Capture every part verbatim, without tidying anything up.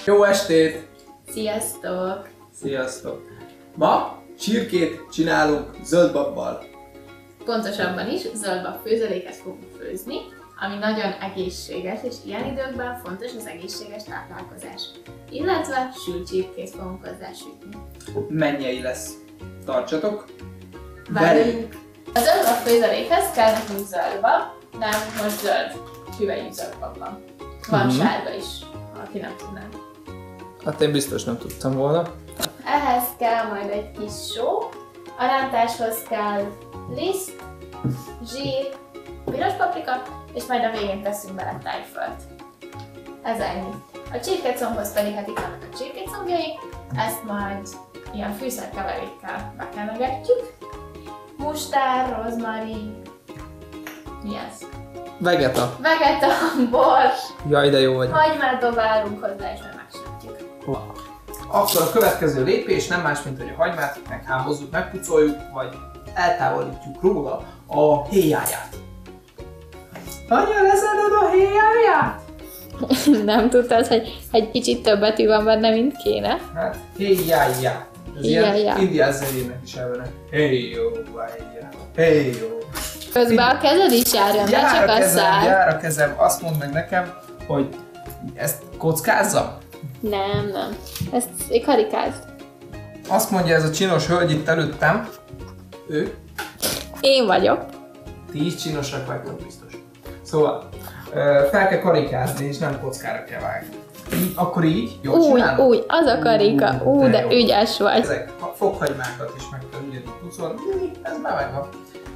Jó estét! Sziasztok! Sziasztok! Ma csirkét csinálunk zöldbabbal. Pontosabban is zöldbab főzeléket fogunk főzni, ami nagyon egészséges, és ilyen időkben fontos az egészséges táplálkozás. Illetve sült csirkét fogunk hozzá sütni. Mennyei lesz. Tartsatok! Velünk! A zöldbab főzelékhez kell nekünk zöldbab, nem most zöld hüvelyű zöldbab van. Van mm-hmm. sárga is, ha aki nem tudná. Hát én biztos nem tudtam volna. Ehhez kell majd egy kis só, a rántáshoz kell liszt, zsír, piros paprika, és majd a végén teszünk bele tájfölt. Ez ennyi. A csirkecombhoz pedig hát itt vannak a csirkecombjaink, ezt majd ilyen fűszerkeverékkel bekenegetjük. Mustár, rozmarin, mi ez? Vegeta. Vegeta, bors, Jaj, de jó vagy. hagymát dobálunk hozzá, és majd megsütjük. Akkor a következő lépés nem más, mint hogy a hagymát meghámozzuk, megpucoljuk, vagy eltávolítjuk róla a héjáját. Anya, leszeded a héjáját? Nem tudtad, hogy egy kicsit több betű van benne, mint kéne? Hát, héjáját. Ez ilyen indián zenének is elvene. Hey jó, vájjá. Hey jó. Közben a kezed is járjon, ne csak a szád. Jár a kezem, azt mondd meg nekem, hogy ezt kockázzam? Nem, nem. Ezt karikázd. Azt mondja ez a csinos hölgy itt előttem. Ő. Én vagyok. Ti is csinosak vagytok biztos. Szóval, fel kell karikázni, és nem kockára kell vágni. Így, akkor így, jól Úgy, csinálom? úgy, az a karika. Ú, de, de ügyes vagy. Ezek a fokhagymákat is meg kell ugyanígy pucolni. Ez már megvan.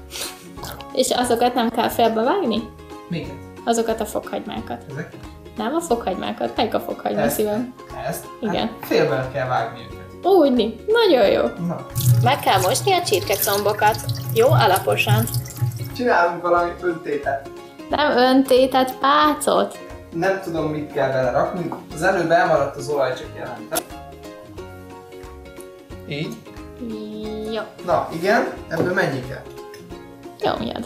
És azokat nem kell félbevágni? Miket? Azokat a fokhagymákat. Ezek? Nem a fokhagymákat, melyik a fokhagyma szívem? Ezt? Igen. Hát félbe kell vágni őket. Úgy, nagyon jó. Na. Meg kell mosni a csirkecombokat. Jó, alaposan. Csinálunk valami öntétet. Nem öntétet, pácot. Nem tudom, mit kell vele rakni. Az előbb elmaradt az olaj, csak jelentem. Így. Jó. Na, igen, ebből mennyi kell? Nyomjad.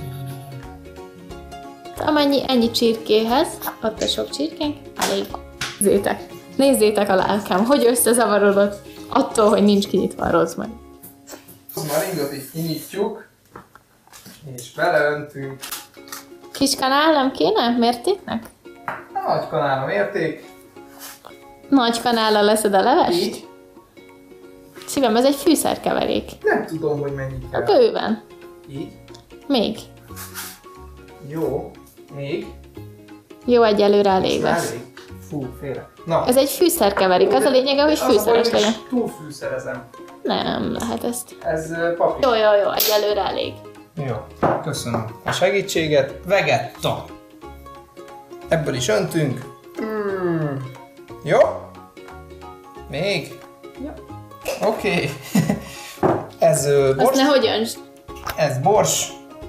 Amennyi ennyi csirkéhez, ott a sok csirkénk, elég. Nézzétek, nézzétek a lelkem, hogy összezavarodott attól, hogy nincs kinyitva a rozmarin. Rozmaringot így kinyitjuk, és beleöntünk. Kis kanál nem kéne? Mértéknek? Nagy kanálom érték. Nagy kanállal leszed a levest? Így. Szívem, ez egy fűszerkeverék. Nem tudom, hogy mennyi kell. A bőven. Így. Még. Jó. Még. Jó, egyelőre elég lesz. Elég. Fú, félre. Na. Ez egy fűszerkeverék, az a lényege, hogy fűszeres legyen. Túl fűszerezem. Nem, lehet ezt. Ez uh, papír. Jó, jó, jó, egyelőre elég. Jó, köszönöm a segítséget. Vegetta. Ebből is öntünk. Mm. Jó? Még? Jó. Oké. Okay. Ez uh, bors. Azt nehogy öntsd. Ez bors.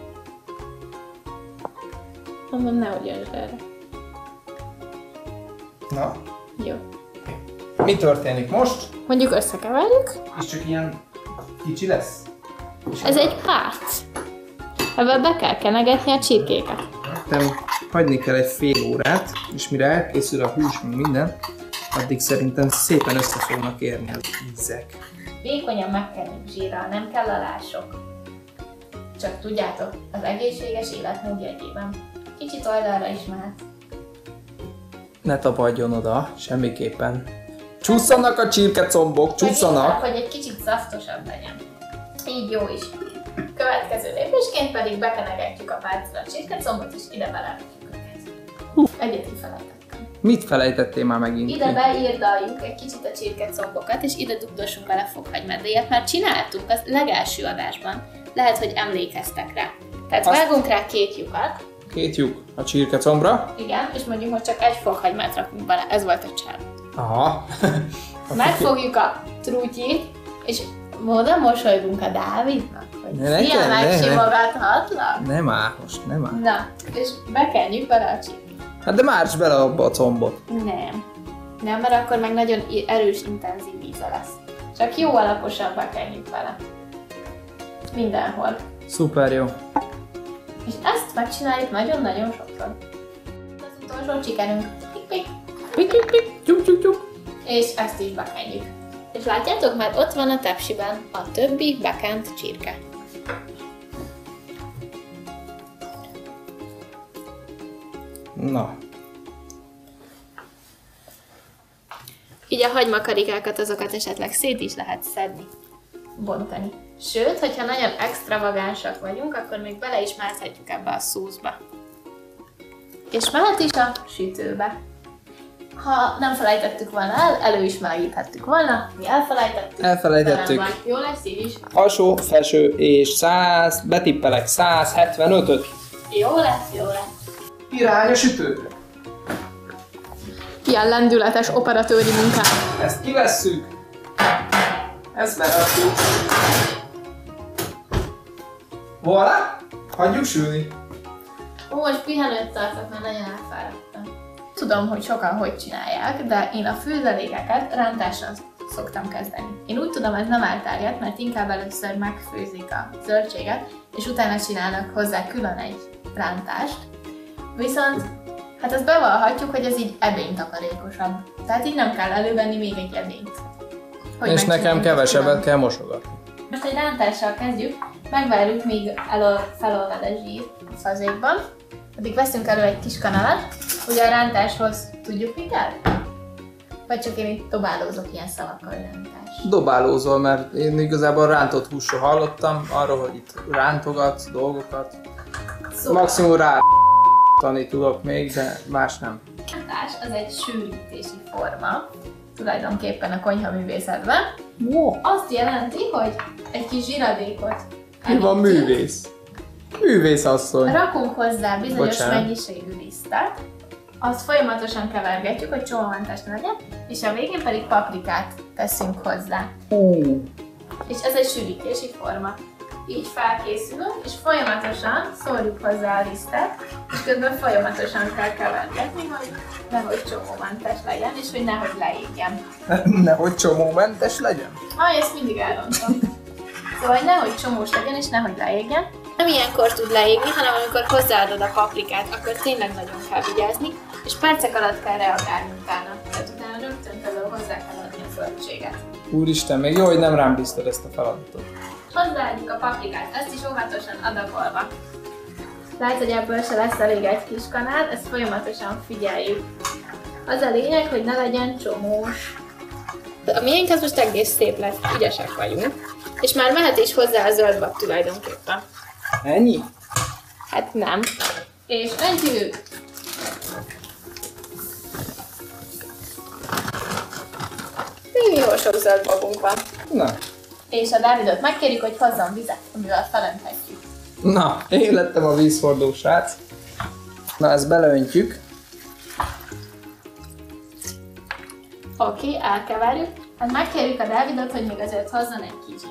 Mondom, nehogy öntsd erre. Na. Jó. Mi történik most? Mondjuk összekeverjük. És csak ilyen kicsi lesz? És Ez egy pác. Ebben be kell kenegetni a csirkéket. Nem, hagyni kell egy fél órát, és mire elkészül a hús, meg minden, addig szerintem szépen össze fognak érni az ízek. Vékonyan megkenjük zsírral, nem kell alások. Csak tudjátok, az egészséges életmód jegyében. Kicsit oldalra is mehet. Ne tapadjon oda, semmiképpen. Csúszanak a csirkecombok, csúszanak! Hogy egy kicsit szaftosabb legyen. Így jó is. Következő lépésként pedig bekenegetjük a pálcra a csirkecombot, és ide belerakjuk őket. Egyet kifelejtettem. Mit felejtettél már megint? Ide beírdaljuk egy kicsit a csirkecombokat, és ide dugdossunk bele fokhagymát, de ilyet már csináltunk az legelső adásban. Lehet, hogy emlékeztek rá. Tehát Azt... vágunk rá két lyukat. Két lyuk a csirkecombra. Igen, és mondjuk, hogy csak egy fokhagymát rakunk bele. Ez volt a csáv. Aha. Megfogjuk a trútyit, és oda mosolygunk a Dávidnak, hogy milyen megsimogathatlak. Nem áll most, nem áll. Na, és bekenjük bele a csirkét. Hát de márts bele abba a combot. Nem. Nem, mert akkor meg nagyon erős, intenzív íze lesz. Csak jó alaposan bekenjük bele. Mindenhol. Szuper jó. És ezt megcsináljuk nagyon-nagyon sokszor. Az utolsó csikerünk. Pik-pik. Pik-pik-pik. Tyuk-tyuk-tyuk. és ezt is bekenjük. És látjátok, már ott van a tepsiben a többi bekent csirke. Na. Így a hagymakarikákat, azokat esetleg szét is lehet szedni, bontani. Sőt, hogyha nagyon extravagánsak vagyunk, akkor még bele is mászhatjuk ebbe a szószba. És mehet is a sütőbe. Ha nem felejtettük volna el, elő is melegíthettük volna, mi elfelejtettük. Elfelejtettük. Jó lesz így is. Alsó, felső és száz, betippelek száz hetvenötöt. Jó lesz, jó lesz. Irány a sütőbe. Ilyen lendületes operatőri munkát. Ezt kivesszük. Ezt berakjuk. Voilà! Hagyjuk sülni. Ó, most pihenőt tartok, mert nagyon elfáradtam. Tudom, hogy sokan hogy csinálják, de én a főzelékeket rántással szoktam kezdeni. Én úgy tudom, ez nem elterjedt, mert inkább először megfőzik a zöldséget, és utána csinálnak hozzá külön egy rántást. Viszont hát azt bevallhatjuk, hogy ez így ebénytakarékosabb. Tehát így nem kell elővenni még egy ebényt. Hogy és nekem kevesebbet kell mosogatni. Most egy rántással kezdjük, megvárjuk, míg elol, felolvad a zsír a fazékban. Addig veszünk elő egy kis kanalat. Ugye a rántáshoz tudjuk, mi kell? Vagy csak én itt dobálózok ilyen szavakkal, hogy rántás? Dobálózol, mert én igazából rántott húsról hallottam, arról, hogy itt rántogatsz dolgokat. Szóval. Maximum rá tani tudok még, de más nem. A rántás az egy sűrítési forma, tulajdonképpen a konyhaművészetben. Wow. Azt jelenti, hogy egy kis zsiradékot Mi van művész? Művész asszony. rakunk hozzá bizonyos Bocsánat. mennyiségű lisztet, azt folyamatosan kevergetjük, hogy csomómentes legyen, és a végén pedig paprikát teszünk hozzá. Uh. És ez egy sűrítési forma. Így felkészülünk, és folyamatosan szórjuk hozzá a lisztet, és közben folyamatosan kell kevergetni, hogy nehogy csomómentes legyen, és hogy nehogy leégjen. Nehogy csomómentes legyen. Ah, ezt mindig elrontom. Szóval, hogy nehogy csomós legyen, és nehogy leégjen. Nem ilyenkor tud leégni, hanem amikor hozzáadod a paprikát, akkor tényleg nagyon kell vigyázni, és percek alatt kell reagálni utána. Tehát utána rögtön például hozzá kell adni a zöldséget. Úristen, még jó, hogy nem rám bíztad ezt a feladatot. Hozzáadjuk a paprikát, ezt is óvatosan adagolva. Lehet, hogy ebből se lesz elég egy kis kanál, ezt folyamatosan figyeljük. Az a lényeg, hogy ne legyen csomós. A miénk ez most egész szép lesz, ügyesek vagyunk. És már mehet is hozzá a zöldbab tulajdonképpen. Ennyi? Hát nem. És öntjük! Még jó sok zöldbabunk van. Na. És a Dávidot megkérjük, hogy hozzon vizet, amivel felönthetjük. Na, én lettem a vízhordó srác. Na, ezt beleöntjük. Oké, okay, elkeverjük. Hát megkérjük a Dávidot, hogy még azért hozzon egy kicsit.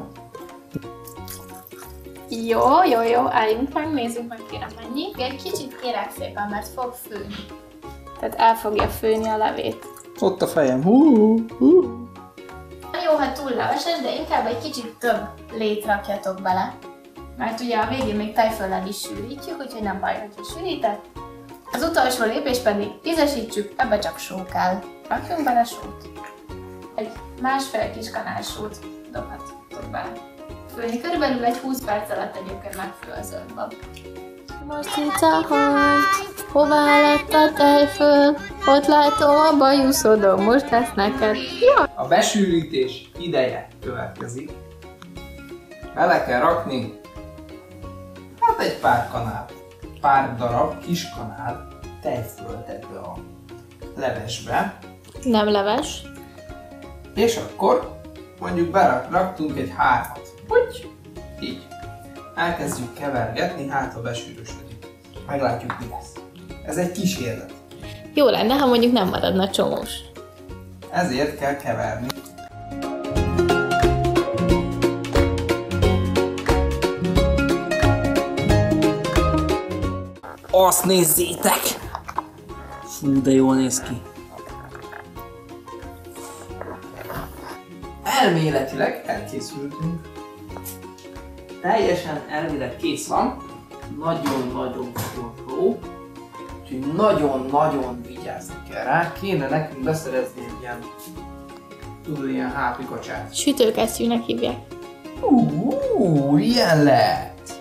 Jó, jó, jó, álljunk meg, nézzük meg, kérem mennyi. Egy kicsit kérek szépen, mert fog főni. Tehát el fogja főni a levét. Ott a fejem. Hú, hú. Jó, ha túl leveses, de inkább egy kicsit több lét rakjatok bele. Mert ugye a végén még tejföllel is sűrítjük, úgyhogy nem baj, hogyha sűrített. Az utolsó lépés pedig ízesítsük, ebbe csak só kell. Rakjunk bele sót. Egy másfél kis kanál sót dobhatok bele. Főni körülbelül egy húsz perc alatt egyébként megfő a zöldbab. Most itt a haj, hová lett a tejföl? Ott látom a bajuszodom, most lesz neked. Ja. A besűrítés ideje következik. Bele kell rakni hát egy pár kanál, pár darab kis kanál tejfölt ebbe a levesbe. Nem leves. És akkor mondjuk beraktunk egy hármat. Úgy. Így. Elkezdjük kevergetni, hát ha besűrösödik. Meglátjuk, mi lesz. Ez egy kísérlet. Jó lenne, ha mondjuk nem maradna csomós. Ezért kell keverni. Azt nézzétek! Fú, de jól néz ki. Elméletileg elkészültünk. Teljesen elvileg kész van. Nagyon-nagyon forró. úgyhogy nagyon-nagyon vigyázni kell rá. Kéne nekünk beszerezni egy ilyen, tudod, ilyen hápikacsát. Sütőkesztyűnek hívják. Úúúú, ilyen lehet.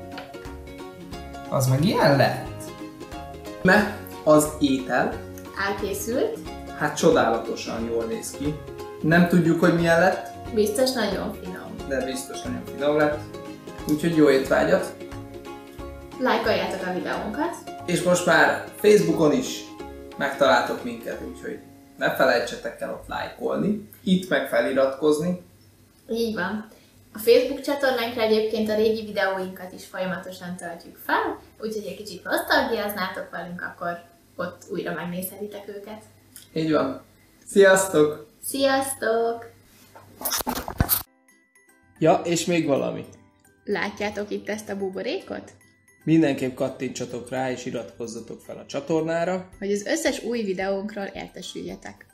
Az meg ilyen lehet. Mert az étel, Elkészült. hát csodálatosan jól néz ki. Nem tudjuk, hogy milyen lett, Biztos nagyon finom. de biztos nagyon finom lett. Úgyhogy jó étvágyat. Lájkoljátok a videónkat. És most már Facebookon is megtaláltok minket, úgyhogy ne felejtsetek el ott lájkolni, itt meg feliratkozni. Így van. A Facebook csatornánkra egyébként a régi videóinkat is folyamatosan töltjük fel, úgyhogy egy kicsit nosztalgiáznátok velünk, akkor ott újra megnézhetitek őket. Így van. Sziasztok! Sziasztok! Ja, és még valami. Látjátok itt ezt a buborékot? Mindenképp kattintsatok rá és iratkozzatok fel a csatornára. Hogy az összes új videónkról értesüljetek.